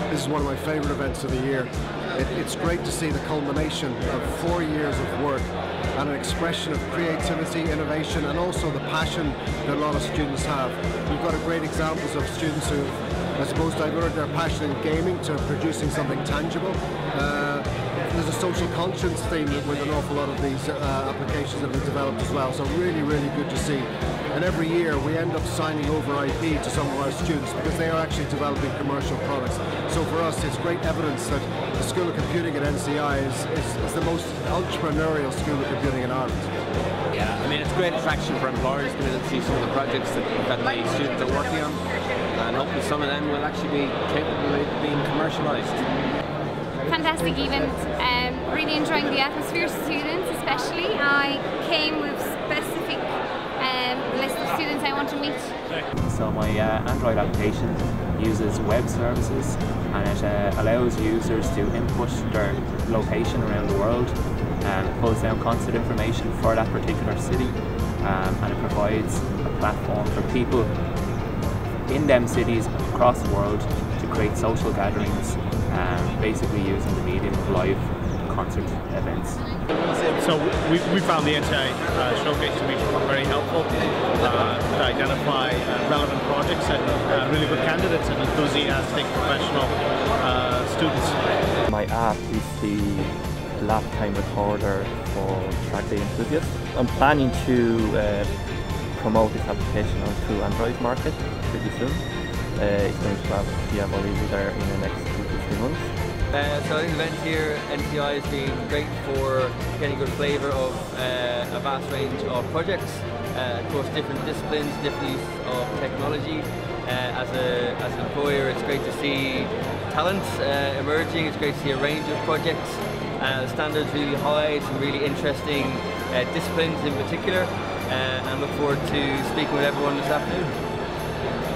This is one of my favourite events of the year. It's great to see the culmination of 4 years of work and an expression of creativity, innovation, and also the passion that a lot of students have. We've got great examples of students who, I suppose, diverted their passion in gaming to producing something tangible. There's a social conscience theme with an awful lot of these applications that have been developed as well, so really, really good to see. And every year we end up signing over IP to some of our students because they are actually developing commercial products. So for us, it's great evidence that the School of Computing at NCI is the most entrepreneurial school of computing in Ireland. Yeah, I mean, it's a great attraction for employers to be able to see some of the projects that the students are working on, and hopefully some of them will actually be capable of being commercialised. Fantastic event, really enjoying the atmosphere, students especially. I came with specific list of students I want to meet. So my Android application uses web services, and it allows users to input their location around the world and pulls down concert information for that particular city, and it provides a platform for people in them cities across the world to create social gatherings, basically using the medium of live concert events. So we found the NCI showcase to be very helpful to identify relevant projects and really good candidates and enthusiastic professional students. My app is the lap time recorder for track day enthusiasts. I'm planning to promote this application onto Android market pretty soon. It's going to be available there in the next 2 to 3 months. So I think the event here at NCI has been great for getting a good flavour of a vast range of projects across different disciplines, different use of technology. As an employer, it's great to see talent emerging. It's great to see a range of projects. Standards really high, some really interesting disciplines in particular, and look forward to speaking with everyone this afternoon.